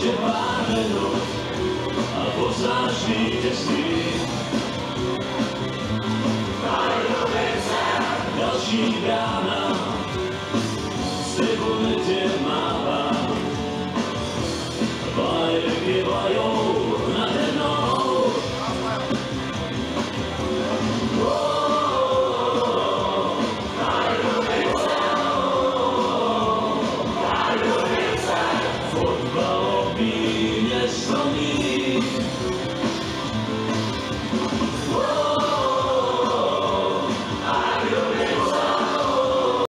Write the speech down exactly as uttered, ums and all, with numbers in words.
pár minut a poznáš vítězství. Další brána slibu tě mává. Vlajky vlajou nade mnou. Fotbalový